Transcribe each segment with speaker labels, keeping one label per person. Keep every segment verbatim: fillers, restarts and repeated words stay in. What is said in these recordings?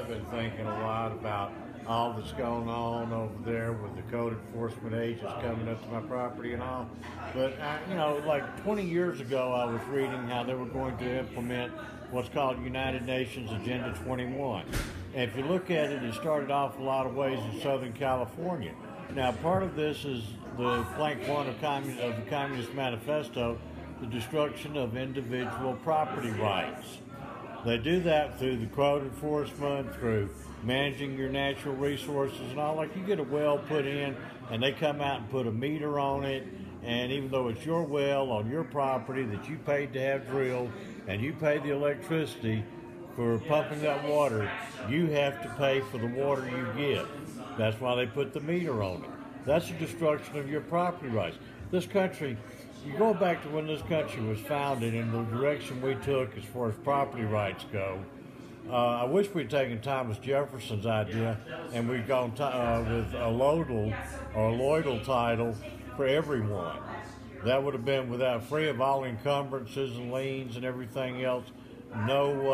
Speaker 1: I've been thinking a lot about all that's going on over there with the code enforcement agents coming up to my property and all. But, I, you know, like twenty years ago, I was reading how they were going to implement what's called United Nations Agenda twenty-one. And if you look at it, it started off a lot of ways in Southern California. Now, part of this is the plank one of, commun- of the Communist Manifesto, the destruction of individual property rights. They do that through the code enforcement, through managing your natural resources and all. Like you get a well put in and they come out and put a meter on it, and even though it's your well on your property that you paid to have drilled and you pay the electricity for pumping that water, you have to pay for the water you get. That's why they put the meter on it. That's the destruction of your property rights. This country, you go back to when this country was founded and the direction we took as far as property rights go. Uh, I wish we'd taken Thomas Jefferson's idea and we'd gone t- uh, with a lodal or lloydal title for everyone. That would have been without free of all encumbrances and liens and everything else. No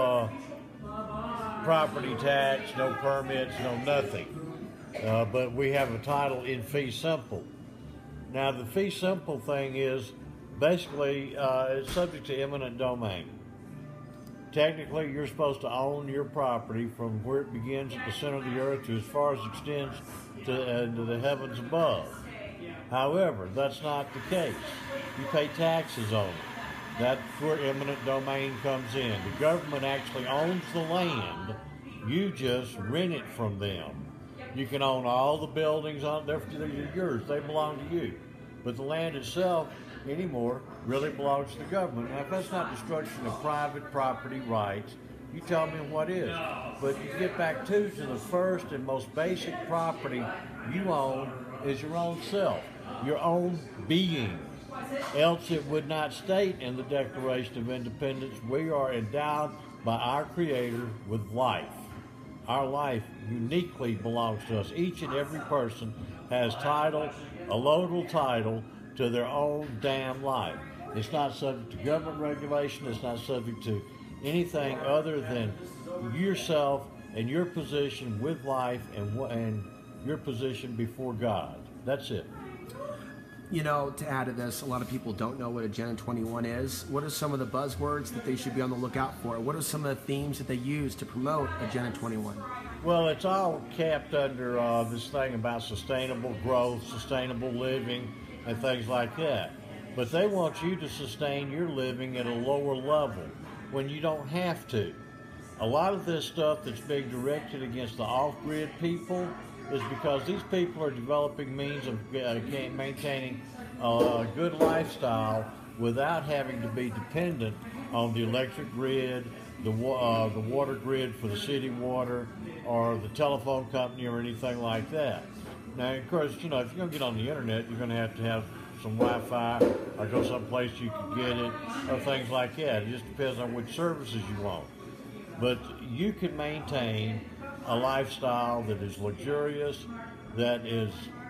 Speaker 1: uh, property tax, no permits, no nothing. Uh, but we have a title in fee simple. Now the fee simple thing is basically uh, it's subject to eminent domain. Technically, you're supposed to own your property from where it begins at the center of the earth to as far as it extends to, uh, to the heavens above. However, that's not the case. You pay taxes on it. That's where eminent domain comes in. The government actually owns the land. You just rent it from them. You can own all the buildings on there. They're yours. They belong to you. But the land itself anymore really belongs to the government. Now, if that's not destruction of private property rights, you tell me what is. But you get back to, to the first and most basic property you own is your own self, your own being. Else it would not state in the Declaration of Independence, we are endowed by our Creator with life. Our life uniquely belongs to us. Each and every person has title, a lodal title to their own damn life. It's not subject to government regulation. It's not subject to anything other than yourself and your position with life and, and your position before God. That's it.
Speaker 2: You know, to add to this, a lot of people don't know what Agenda twenty-one is. What are some of the buzzwords that they should be on the lookout for? What are some of the themes that they use to promote Agenda twenty-one?
Speaker 1: Well, it's all capped under uh, this thing about sustainable growth, sustainable living, and things like that. But they want you to sustain your living at a lower level when you don't have to. A lot of this stuff that's being directed against the off-grid people is because these people are developing means of uh, maintaining a good lifestyle without having to be dependent on the electric grid, the, uh, the water grid for the city water, or the telephone company or anything like that. Now, of course, you know, if you're going to get on the internet, you're going to have to have some Wi-Fi or go someplace you can get it or things like that. It just depends on which services you want. But you can maintain a lifestyle that is luxurious, that is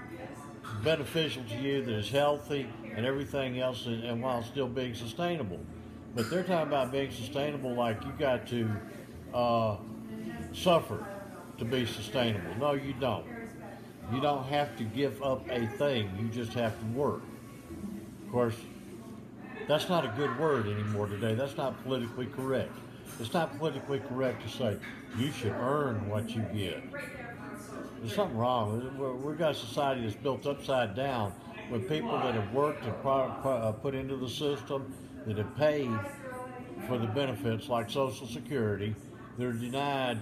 Speaker 1: beneficial to you, that is healthy, and everything else, and, and while still being sustainable. But they're talking about being sustainable like you got to uh, suffer to be sustainable. No, you don't. You don't have to give up a thing. You just have to work. Of course, that's not a good word anymore today. That's not politically correct. It's not politically correct to say you should earn what you get. There's something wrong. We've got a society that's built upside down with people that have worked and put into the system, that have paid for the benefits like Social Security. They're denied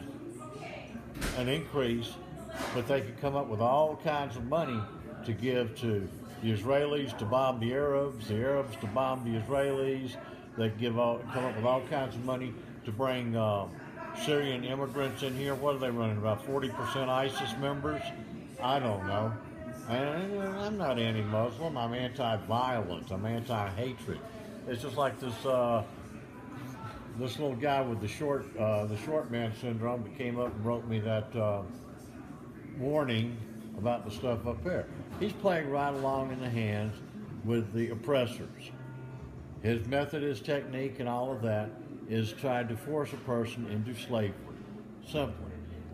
Speaker 1: an increase, but they can come up with all kinds of money to give to the Israelis to bomb the Arabs, the Arabs to bomb the Israelis. They give all, come up with all kinds of money to bring uh, Syrian immigrants in here. What are they running, about forty percent ISIS members? I don't know. And I'm not anti-Muslim. I'm anti-violence. I'm anti-hatred. It's just like this uh, this little guy with the short uh, the short man syndrome that came up and wrote me that uh, warning about the stuff up there. He's playing right along in the hands with the oppressors. His method, his technique, and all of that is trying to force a person into slavery. Simply.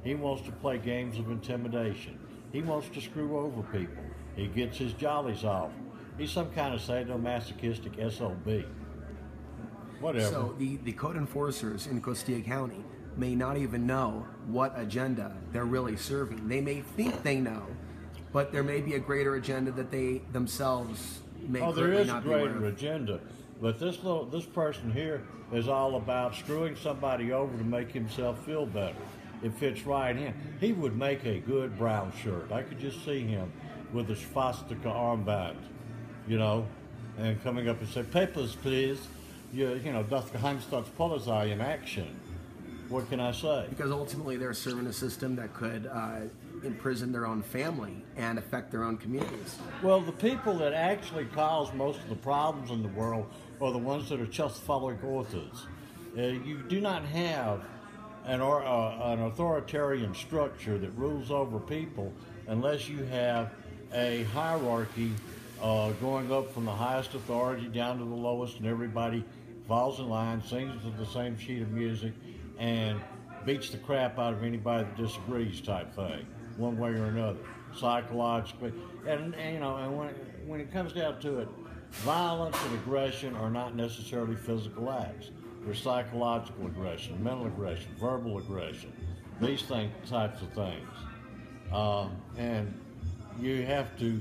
Speaker 1: He wants to play games of intimidation. He wants to screw over people. He gets his jollies off. He's some kind of sadomasochistic S O B. Whatever.
Speaker 2: So the, the code enforcers in Costilla County may not even know what agenda they're really serving. They may think they know, but there may be a greater agenda that they themselves may
Speaker 1: oh, there
Speaker 2: currently
Speaker 1: is a
Speaker 2: not be aware
Speaker 1: greater
Speaker 2: of.
Speaker 1: agenda. But this little, this person here is all about screwing somebody over to make himself feel better. It fits right in. He would make a good brown shirt. I could just see him with a swastika armband, you know, and coming up and say, "Papers, please." You, you know, das Geheimstaatspolizei in action. What can I say?
Speaker 2: Because ultimately they're serving a system that could uh, imprison their own family and affect their own communities.
Speaker 1: Well, the people that actually cause most of the problems in the world are the ones that are just following orders. Uh, you do not have an, or, uh, an authoritarian structure that rules over people unless you have a hierarchy uh, going up from the highest authority down to the lowest, and everybody falls in line, sings to the same sheet of music, and beats the crap out of anybody that disagrees, type thing, one way or another, psychologically. And, and you know, and when when it comes down to it, violence and aggression are not necessarily physical acts. There's psychological aggression, mental aggression, verbal aggression, these thing, types of things. Um, and you have to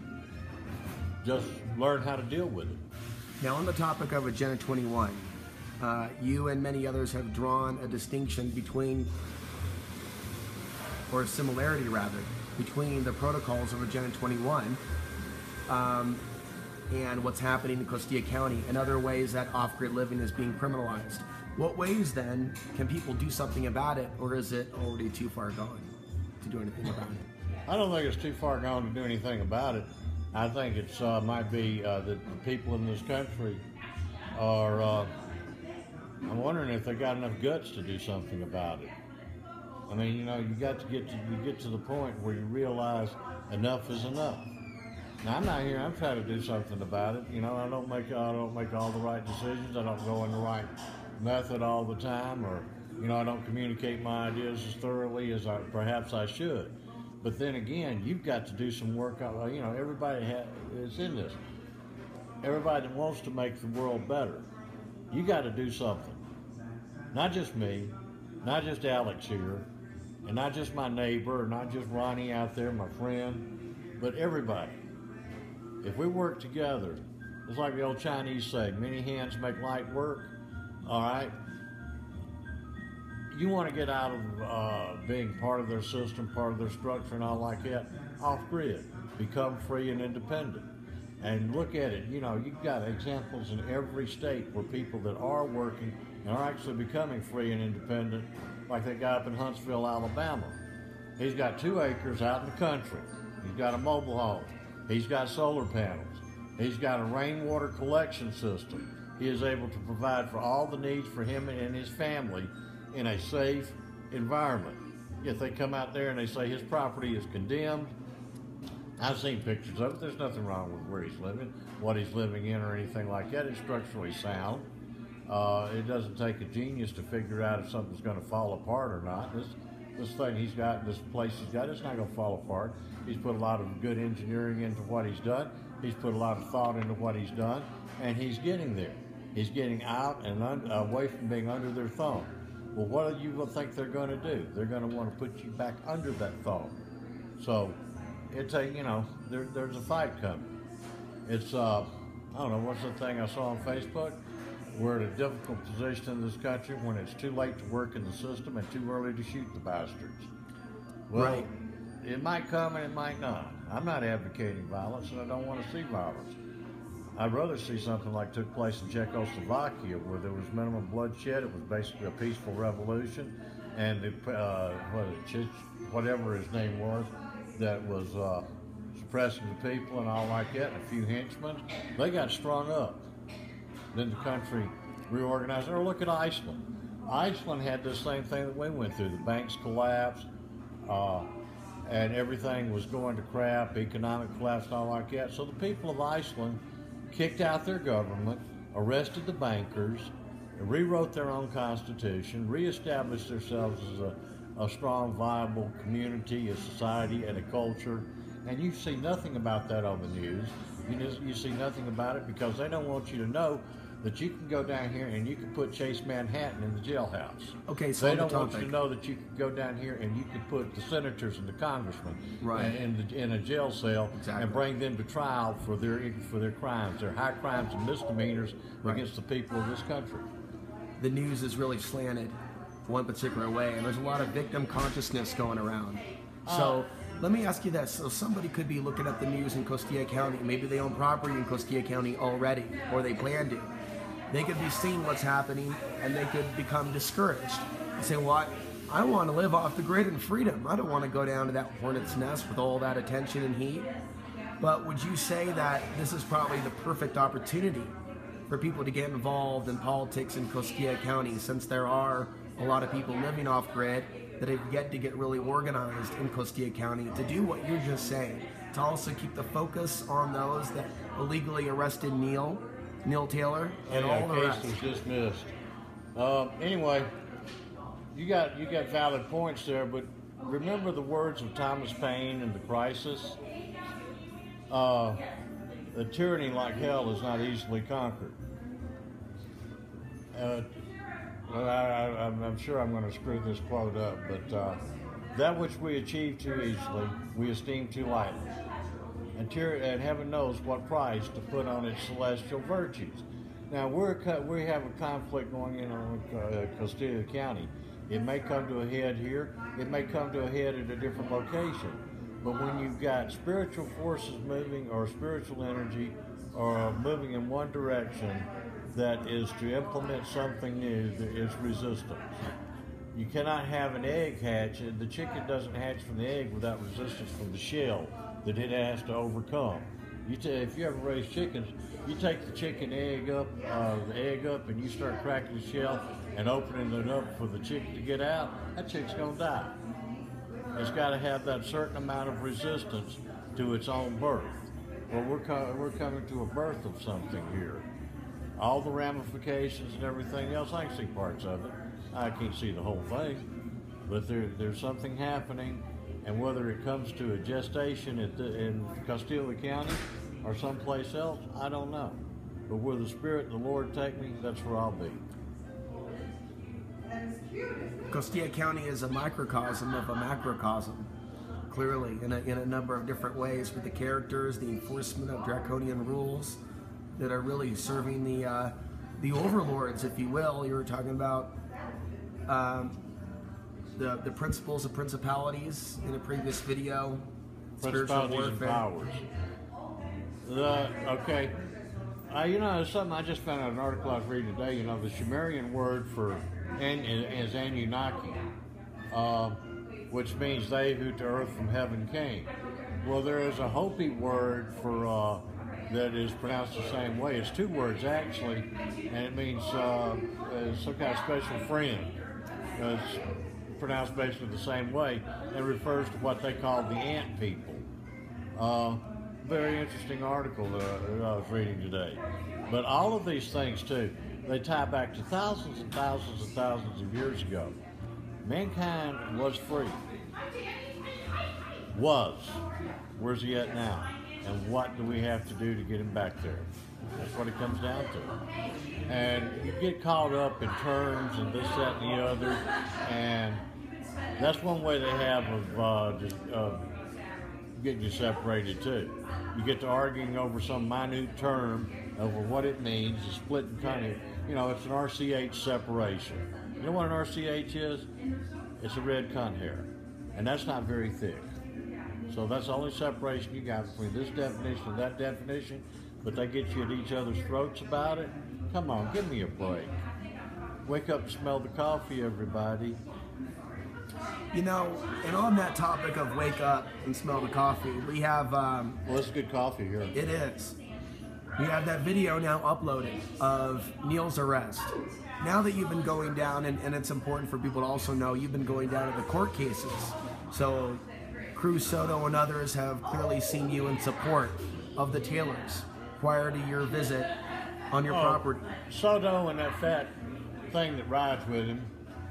Speaker 1: just learn how to deal with it.
Speaker 2: Now, on the topic of Agenda twenty-one, uh, you and many others have drawn a distinction between, or a similarity rather, between the protocols of Agenda twenty-one um, and what's happening in Costilla County and other ways that off-grid living is being criminalized. What ways, then, can people do something about it, or is it already too far gone to do anything about it?
Speaker 1: I don't think it's too far gone to do anything about it. I think it's uh, might be uh, that the people in this country are, uh, I'm wondering if they got enough guts to do something about it. I mean, you know, you got to get to, you get to the point where you realize enough is enough. Now, I'm not here, I'm trying to do something about it. You know, I don't make, I don't make all the right decisions. I don't go in the right method all the time, or, you know, I don't communicate my ideas as thoroughly as I, perhaps I should. But then again, you've got to do some work. On, you know, everybody ha- is in this. Everybody that wants to make the world better, you got to do something. Not just me, not just Alex here, and not just my neighbor, or not just Ronnie out there, my friend, but everybody. If we work together, it's like the old Chinese saying, many hands make light work. All right? You want to get out of uh, being part of their system, part of their structure and all like that, off-grid. Become free and independent. And look at it, you know, you've got examples in every state where people that are working and are actually becoming free and independent, like that guy up in Huntsville, Alabama. He's got two acres out in the country. He's got a mobile home. He's got solar panels. He's got a rainwater collection system. He is able to provide for all the needs for him and his family in a safe environment. If they come out there and they say his property is condemned, I've seen pictures of it. There's nothing wrong with where he's living, what he's living in, or anything like that. It's structurally sound. Uh, it doesn't take a genius to figure out if something's going to fall apart or not. This this thing he's got, this place he's got, it's not going to fall apart. He's put a lot of good engineering into what he's done. He's put a lot of thought into what he's done, and he's getting there. He's getting out and un- away from being under their thumb. Well, what do you think they're going to do? They're going to want to put you back under that thumb. So it's a, you know, there, there's a fight coming. It's, uh, I don't know, what's the thing I saw on Facebook? We're in a difficult position in this country when it's too late to work in the system and too early to shoot the bastards. Well,
Speaker 2: Right.
Speaker 1: It might come and it might not. I'm not advocating violence, and I don't want to see violence. I'd rather see something like took place in Czechoslovakia, where there was minimum bloodshed. It was basically a peaceful revolution, and the, uh, what, Chich, whatever his name was, that was uh, suppressing the people and all like that, and a few henchmen, they got strung up. Then the country reorganized. Or look at Iceland. Iceland had this same thing that we went through. The banks collapsed, uh, and everything was going to crap, economic collapse and all like that. So the people of Iceland kicked out their government, arrested the bankers, rewrote their own constitution, reestablished themselves as a, a strong, viable community, a society, and a culture. And you see nothing about that on the news. You just, you see nothing about it because they don't want you to know that you can go down here and you can put Chase Manhattan in the jailhouse.
Speaker 2: Okay, so
Speaker 1: they
Speaker 2: on the
Speaker 1: don't want you
Speaker 2: topic.
Speaker 1: to know that you can go down here and you can put the senators and the congressmen
Speaker 2: Right.
Speaker 1: in, in, the, in a jail cell
Speaker 2: Exactly.
Speaker 1: and bring them to trial for their for their crimes, their high crimes and misdemeanors
Speaker 2: Right.
Speaker 1: against the people of this country.
Speaker 2: The news is really slanted one particular way, and there's a lot of victim consciousness going around. So let me ask you this. So somebody could be looking at the news in Costilla County. Maybe they own property in Costilla County already, or they plan to. They could be seeing what's happening, and they could become discouraged and say, well, I, I want to live off the grid in freedom. I don't want to go down to that hornet's nest with all that attention and heat. But would you say that this is probably the perfect opportunity for people to get involved in politics in Costilla County, since there are a lot of people living off grid that have yet to get really organized in Costilla County to do what you're just saying, to also keep the focus on those that illegally arrested Neil, Neil Taylor, and
Speaker 1: Yeah,
Speaker 2: all the
Speaker 1: case
Speaker 2: rest.
Speaker 1: was dismissed. Um, anyway, you got you got valid points there, but remember the words of Thomas Paine in The Crisis. Uh, a tyranny like hell is not easily conquered. Uh, well, I, I, I'm I'm sure I'm going to screw this quote up, but uh, that which we achieve too easily, we esteem too lightly. And, tyr- and heaven knows what price to put on its celestial virtues. Now, we're co- we have a conflict going in on uh, Costilla County. It may come to a head here. It may come to a head at a different location. But when you've got spiritual forces moving, or spiritual energy, or moving in one direction that is to implement something new, there is resistance. You cannot have an egg hatch. The chicken doesn't hatch from the egg without resistance from the shell that it has to overcome. You t- if you ever raise chickens, you take the chicken egg up, uh, the egg up, and you start cracking the shell and opening it up for the chicken to get out. That chicken's gonna die. It's got to have that certain amount of resistance to its own birth. Well, we're co- we're coming to a birth of something here. All the ramifications and everything else, I can see parts of it. I can't see the whole thing, but there there's something happening. And whether it comes to a gestation at the, in Costilla County or someplace else, I don't know. But where the Spirit of the Lord take me, that's where I'll be.
Speaker 2: Costilla County is a microcosm of a macrocosm, clearly, in a, in a number of different ways, with the characters, the enforcement of draconian rules that are really serving the uh, the overlords, if you will. You were talking about um, the the principles of principalities in a previous video. Spiritual
Speaker 1: Principalities and
Speaker 2: warfare.
Speaker 1: powers. The, okay. Uh, you know, there's something I just found out an article I was reading today. You know, the Sumerian word for an, is Anunnaki, uh, which means they who to earth from heaven came. Well, there is a Hopi word for uh, that is pronounced the same way. It's two words actually, and it means uh, uh, some kind of special friend. Uh, it's pronounced basically the same way, and refers to what they call the ant people. Uh, very interesting article uh, that I was reading today. But all of these things too, they tie back to thousands and thousands and thousands of years ago. Mankind was free. Was. Where's he at now? And what do we have to do to get him back there? That's what it comes down to. And you get caught up in terms and this, that, and the other, and that's one way they have of uh, just, uh, getting you separated too. You get to arguing over some minute term, over what it means, a split and kind of, you know, it's an R C H separation. You know what an R C H is? It's a red cunt hair, and that's not very thick. So that's the only separation you got between this definition and that definition, but they get you at each other's throats about it. Come on, give me a break. Wake up and smell the coffee, everybody.
Speaker 2: You know, and on that topic of wake up and smell the coffee, we have, um,
Speaker 1: Well, it's good coffee here.
Speaker 2: it is. We have that video now uploaded of Neil's arrest. Now that you've been going down, and, and it's important for people to also know, you've been going down to the court cases. So Cruz Soto and others have clearly seen you in support of the Taylors prior to your visit on your
Speaker 1: Oh,
Speaker 2: property.
Speaker 1: Soto and that fat thing that rides with him,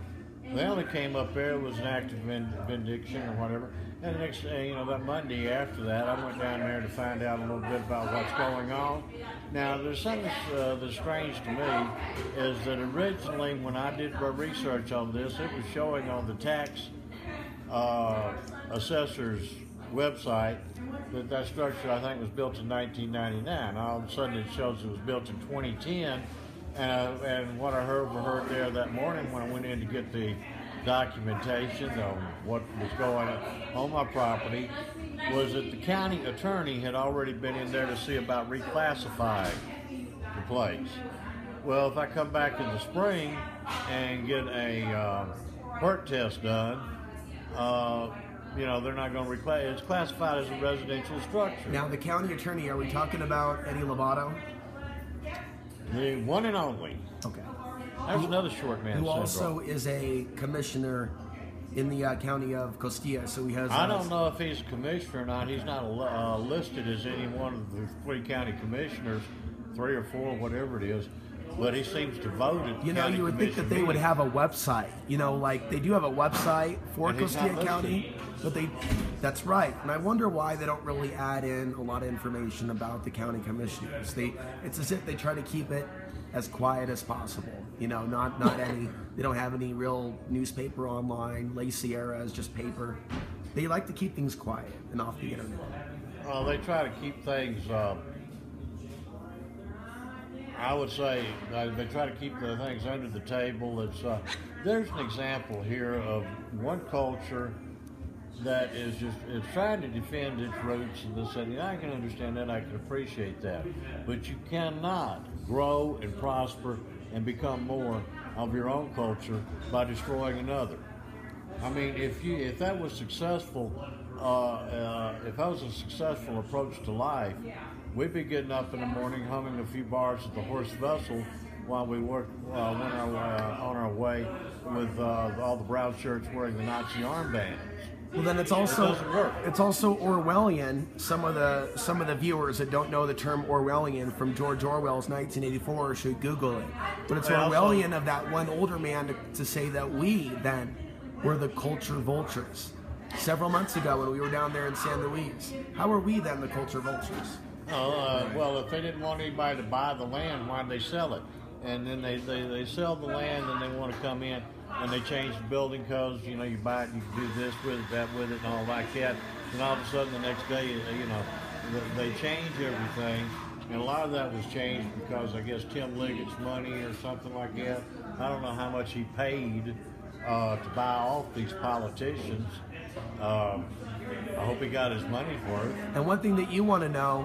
Speaker 1: They only came up there, it was an act of vin- vindication or whatever. And the next day, you know, that Monday after that, I went down there to find out a little bit about what's going on. Now, there's something uh, that's strange to me is that originally when I did my research on this, it was showing on the tax uh, assessor's website that that structure, I think, was built in nineteen ninety-nine. All of a sudden, it shows it was built in twenty ten. And, I, and what I heard, overheard there that morning when I went in to get the documentation on what was going on on my property was that the county attorney had already been in there to see about reclassifying the place. Well, if I come back in the spring and get a uh, perk test done, uh, you know, they're not going to reclassify. It's classified as a residential structure.
Speaker 2: Now, the county attorney, are we talking about Eddie Lovato?
Speaker 1: The one and only.
Speaker 2: Okay.
Speaker 1: That's another short man
Speaker 2: Who
Speaker 1: syndrome.
Speaker 2: also is a commissioner in the uh, county of Costilla, so he has. Uh,
Speaker 1: I don't know if he's a commissioner or not. He's not uh, listed as any one of the three county commissioners, three or four, whatever it is. But he seems to vote at the
Speaker 2: You know,
Speaker 1: county
Speaker 2: you would think
Speaker 1: commission
Speaker 2: that they would
Speaker 1: meeting.
Speaker 2: have a website. You know, like they do have a website for
Speaker 1: And he's not
Speaker 2: Costilla County,
Speaker 1: listed.
Speaker 2: but they. That's right, and I wonder why they don't really add in a lot of information about the county commissioners. They, it's as if they try to keep it as quiet as possible. You know, not not any. They don't have any real newspaper online. La Sierra is just paper. They like to keep things quiet and off the internet.
Speaker 1: Well, they try to keep things. Uh, I would say uh, they try to keep the things under the table. It's uh, there's an example here of one culture that is just it's trying to defend its roots and this and that. I can understand that. I can appreciate that, but you cannot grow and prosper and become more of your own culture by destroying another. I mean, if you if that was successful, uh, uh, if that was a successful approach to life, we'd be getting up in the morning, humming a few bars at the Horse Vessel while we work uh, went our, uh, on our way with uh, all the brown shirts wearing the Nazi armbands.
Speaker 2: Well, then it's also
Speaker 1: It doesn't work.
Speaker 2: it's also Orwellian. Some of the some of the viewers that don't know the term Orwellian from George Orwell's nineteen eighty-four should Google it. But it's
Speaker 1: I also-
Speaker 2: Orwellian of that one older man to, to say that we then were the culture vultures. Several months ago when we were down there in San Luis, how are we then the culture vultures?
Speaker 1: Oh, uh, well, if they didn't want anybody to buy the land, why'd they sell it? And then they, they, they sell the land and they want to come in and they change the building codes. You know, you buy it, you can do this with it, that with it, and all like that. And all of a sudden the next day, you know, they change everything. And a lot of that was changed because I guess Tim Liggett's money or something like that. I don't know how much he paid uh, to buy off these politicians. Um, I hope he got his money's worth.
Speaker 2: And one thing that you want to know,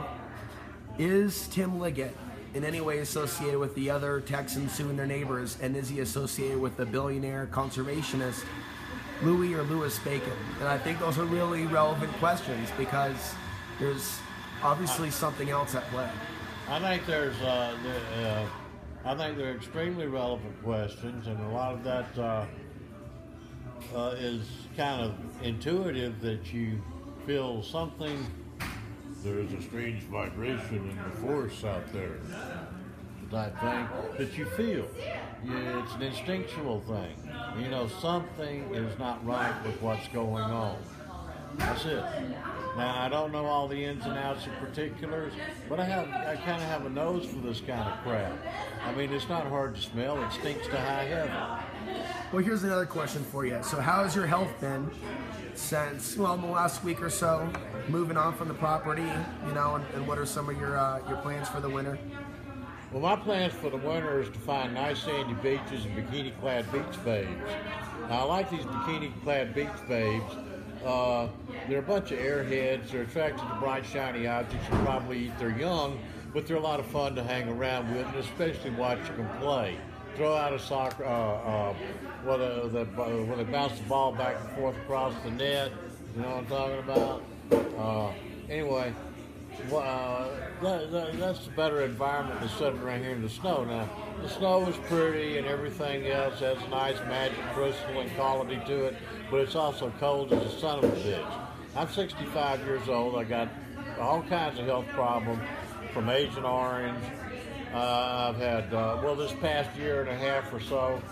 Speaker 2: is Tim Liggett in any way associated with the other Texans suing their neighbors, and is he associated with the billionaire conservationist Louis or Louis Bacon? And I think those are really relevant questions because there's obviously something else at play.
Speaker 1: I think there's, uh, the, uh, I think they're extremely relevant questions, and a lot of that uh, uh, is kind of intuitive that you feel something. There is a strange vibration in the force out there, type thing that you feel. Yeah, it's an instinctual thing. You know, something is not right with what's going on. That's it. Now, I don't know all the ins and outs of particulars, but I have, I kind of have a nose for this kind of crap. I mean, it's not hard to smell. It stinks to high heaven.
Speaker 2: Well, here's another question for you. So how has your health been since, well, in the last week or so, moving on from the property, you know, and, and what are some of your uh, your plans for the winter?
Speaker 1: Well, my plans for the winter is to find nice sandy beaches and bikini-clad beach babes. Now, I like these bikini-clad beach babes. Uh, they're a bunch of airheads. They're attracted to bright, shiny objects and probably eat their young, but they're a lot of fun to hang around with, and especially watching them play. Throw out a soccer, uh, uh, where, the, the, where they bounce the ball back and forth across the net. You know what I'm talking about? Uh, anyway, well, uh, that, that, that's a better environment than sitting around here in the snow. Now, the snow is pretty and everything else has a nice magic crystal and quality to it, but it's also cold as a son of a bitch. I'm sixty-five years old. I got all kinds of health problems from Agent Orange. Uh, I've had, uh, well, this past year and a half or so,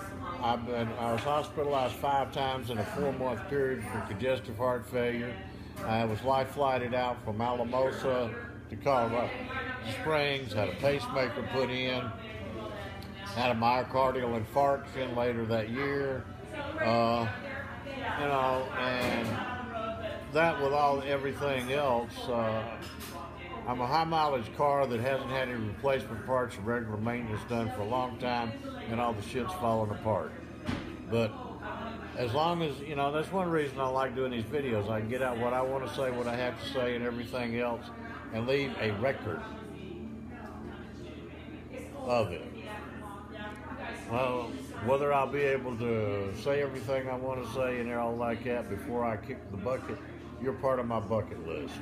Speaker 1: I've been, I was hospitalized five times in a four-month period for congestive heart failure. I was life flighted out from Alamosa to Colorado Springs, had a pacemaker put in, had a myocardial infarction later that year, uh, you know, and that with all everything else, uh, I'm a high mileage car that hasn't had any replacement parts or regular maintenance done for a long time, and all the shit's falling apart. But as long as, you know, that's one reason I like doing these videos. I can get out what I want to say, what I have to say, and everything else, and leave a record of it. Well, whether I'll be able to say everything I want to say and all like that before I kick the bucket, you're part of my bucket list.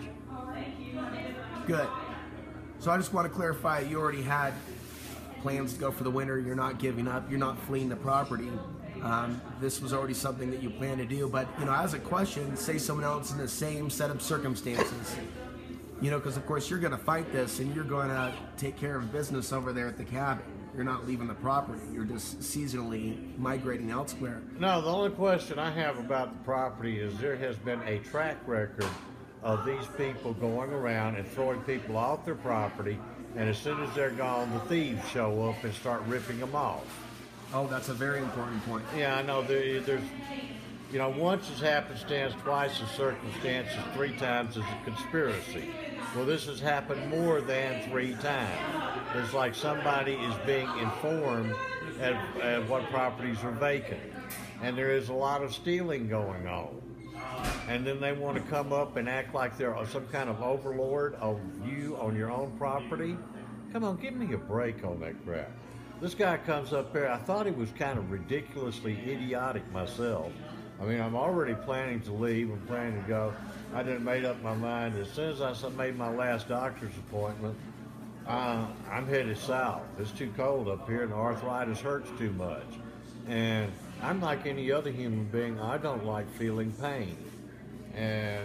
Speaker 2: Good. So I just want to clarify, you already had plans to go for the winter. You're not giving up. You're not fleeing the property. Um, this was already something that you plan to do. But, you know, as a question, say someone else in the same set of circumstances, you know, because, of course, you're going to fight this and you're going to take care of business over there at the cabin. You're not leaving the property. You're just seasonally migrating elsewhere.
Speaker 1: No, the only question I have about the property is there has been a track record of these people going around and throwing people off their property, and as soon as they're gone, the thieves show up and start ripping them off.
Speaker 2: Oh, that's a very important point.
Speaker 1: Yeah, I know. There, there's, you know, once is happenstance, twice is circumstances, three times is a conspiracy. Well, this has happened more than three times. It's like somebody is being informed at, at what properties are vacant, and there is a lot of stealing going on. And then they want to come up and act like they're some kind of overlord of you on your own property. Come on, give me a break on that crap. This guy comes up there. I thought he was kind of ridiculously idiotic myself. I mean, I'm already planning to leave. I'm planning to go. I didn't made up my mind. As soon as I made my last doctor's appointment, uh, I'm headed south. It's too cold up here, and the arthritis hurts too much. And I'm like any other human being. I don't like feeling pain. And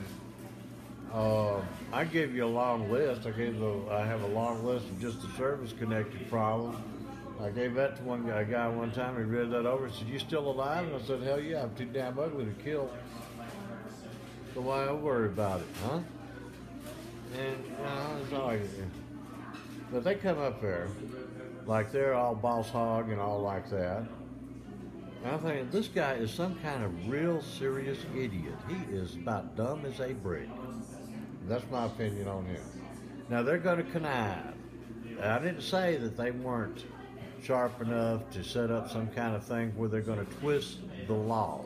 Speaker 1: uh, I gave you a long list. I gave the, I have a long list of just the service-connected problems. I gave that to one guy, a guy one time. He read that over and said, "You still alive?" And I said, "Hell yeah, I'm too damn ugly to kill. So why worry about it, huh?" And you know, it's all I can do. But they come up there like they're all boss hog and all like that. And I'm thinking, this guy is some kind of real serious idiot. He is about dumb as a brick. That's my opinion on him. Now, they're going to connive. I didn't say that they weren't sharp enough to set up some kind of thing where they're going to twist the law.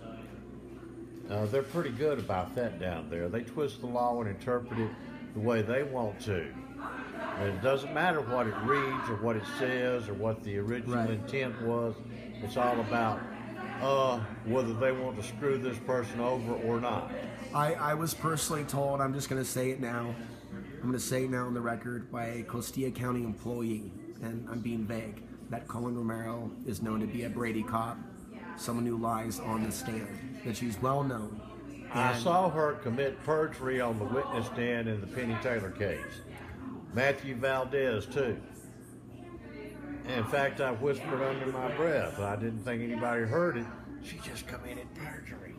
Speaker 1: Uh, they're pretty good about that down there. They twist the law and interpret it the way they want to. And it doesn't matter what it reads or what it says or what the original
Speaker 2: Right.
Speaker 1: intent was. It's all about uh, whether they want to screw this person over or not.
Speaker 2: I, I was personally told, I'm just going to say it now, I'm going to say it now on the record, by a Costilla County employee, and I'm being vague, that Colin Romero is known to be a Brady cop, someone who lies on the stand, that she's well known.
Speaker 1: I
Speaker 2: And-
Speaker 1: saw her commit perjury on the witness stand in the Penny Taylor case. Matthew Valdez, too. In fact, I whispered under my breath. I didn't think anybody heard it. She just committed perjury.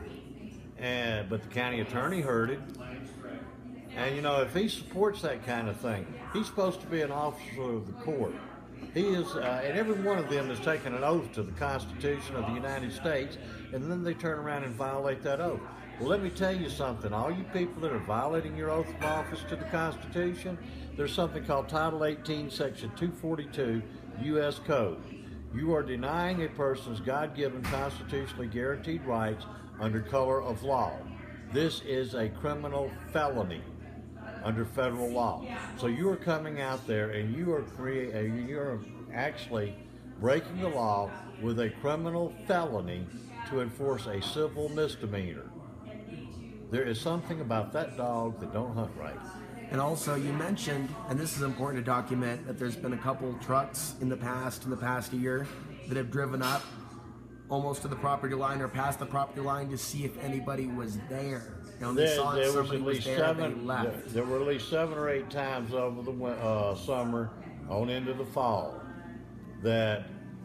Speaker 1: And, but the county attorney heard it. And, you know, if he supports that kind of thing, he's supposed to be an officer of the court. He is, uh, and every one of them has taken an oath to the Constitution of the United States, and then they turn around and violate that oath. Well, let me tell you something. All you people that are violating your oath of office to the Constitution, there's something called Title eighteen, Section two forty-two, U S Code. You are denying a person's God-given constitutionally guaranteed rights under color of law. This is a criminal felony under federal law. So you are coming out there and you are creating, you're actually breaking the law with a criminal felony to enforce a civil misdemeanor. There is something about that dog that don't hunt right.
Speaker 2: And also, you mentioned, and this is important to document, that there's been a couple trucks in the past, in the past year, that have driven up almost to the property line or past the property line to see if anybody was there. And they
Speaker 1: There,
Speaker 2: saw
Speaker 1: there
Speaker 2: that
Speaker 1: was
Speaker 2: somebody
Speaker 1: at
Speaker 2: was
Speaker 1: least
Speaker 2: there,
Speaker 1: seven.
Speaker 2: they left.
Speaker 1: There, there were at least seven or eight times over the win- uh, summer on into the fall that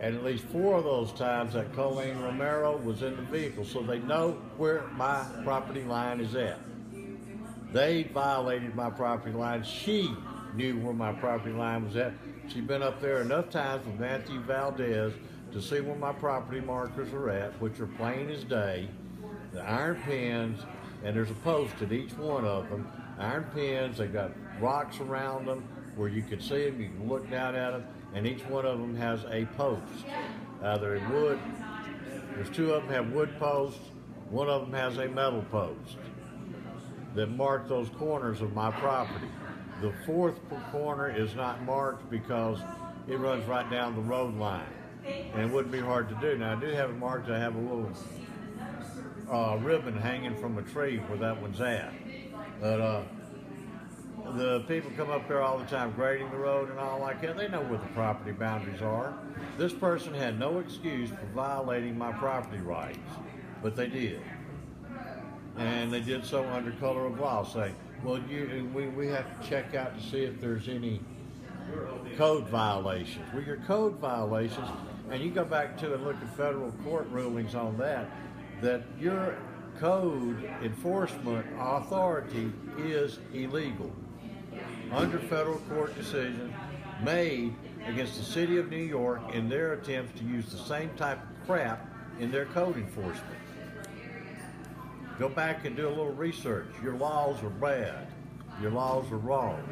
Speaker 1: And at least four of those times that Colleen Romero was in the vehicle, so they know where my property line is at. They violated my property line. She knew where my property line was at. She'd been up there enough times with Matthew Valdez to see where my property markers are at, which are plain as day. The iron pins, and there's a post at each one of them. Iron pins, they've got rocks around them where you can see them, you can look down at them, and each one of them has a post. Uh, they're in wood. There's two of them have wood posts. One of them has a metal post that mark those corners of my property. The fourth corner is not marked because it runs right down the road line, and it wouldn't be hard to do. Now I do have it marked. I have a little uh, ribbon hanging from a tree where that one's at. But uh, the people come up there all the time grading the road and all like that. They know where the property boundaries are. This person had no excuse for violating my property rights, but they did. And they did so under color of law, saying, well, you, we, we have to check out to see if there's any code violations. Well, your code violations, and you go back to and look at federal court rulings on that, that your code enforcement authority is illegal under federal court decisions made against the city of New York in their attempts to use the same type of crap in their code enforcement. Go back and do a little research. Your laws are bad. Your laws are wrong.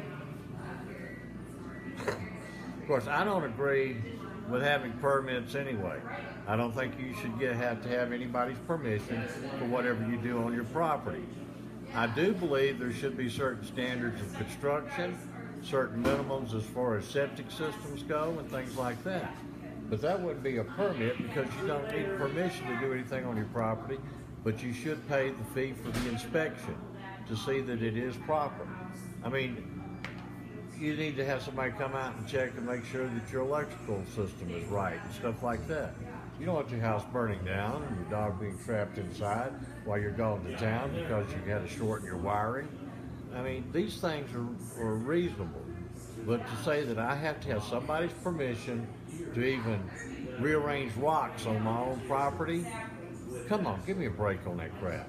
Speaker 1: Of course, I don't agree with having permits anyway. I don't think you should get, have to have anybody's permission for whatever you do on your property. I do believe there should be certain standards of construction, certain minimums as far as septic systems go and things like that. But that wouldn't be a permit because you don't need permission to do anything on your property, but you should pay the fee for the inspection to see that it is proper. I mean, you need to have somebody come out and check and make sure that your electrical system is right and stuff like that. You don't want your house burning down and your dog being trapped inside while you're going to town because you had to shorten your wiring. I mean, these things are, are reasonable. But to say that I have to have somebody's permission to even rearrange rocks on my own property, come on, give me a break on that crap.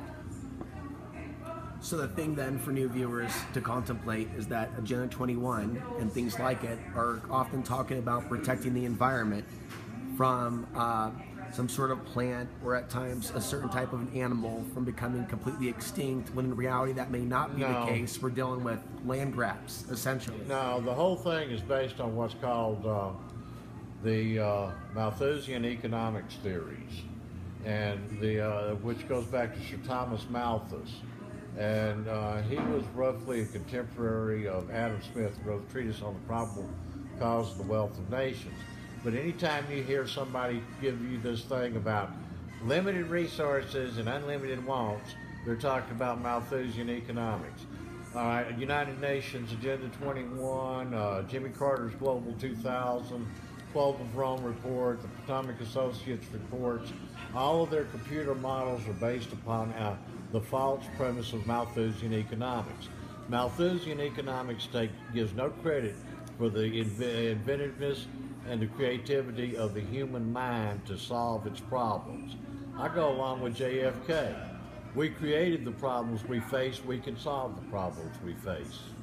Speaker 2: So the thing then for new viewers to contemplate is that Agenda twenty-one and things like it are often talking about protecting the environment from uh, some sort of plant or at times a certain type of an animal from becoming completely extinct, when in reality that may not be
Speaker 1: No.
Speaker 2: the case. We're dealing with land grabs, essentially.
Speaker 1: No, the whole thing is based on what's called uh, the uh, Malthusian economics theories, and the uh, which goes back to Sir Thomas Malthus. And uh, he was roughly a contemporary of Adam Smith, who wrote a treatise on the probable cause of the wealth of nations. But anytime you hear somebody give you this thing about limited resources and unlimited wants, they're talking about Malthusian economics. All right, United Nations Agenda twenty-one, uh, Jimmy Carter's Global two thousand, Club of Rome report, the Potomac Associates reports, all of their computer models are based upon uh, the false premise of Malthusian economics. Malthusian economics take, gives no credit for the inv- inventiveness and the creativity of the human mind to solve its problems. I go along with J F K. We created the problems we face, we can solve the problems we face.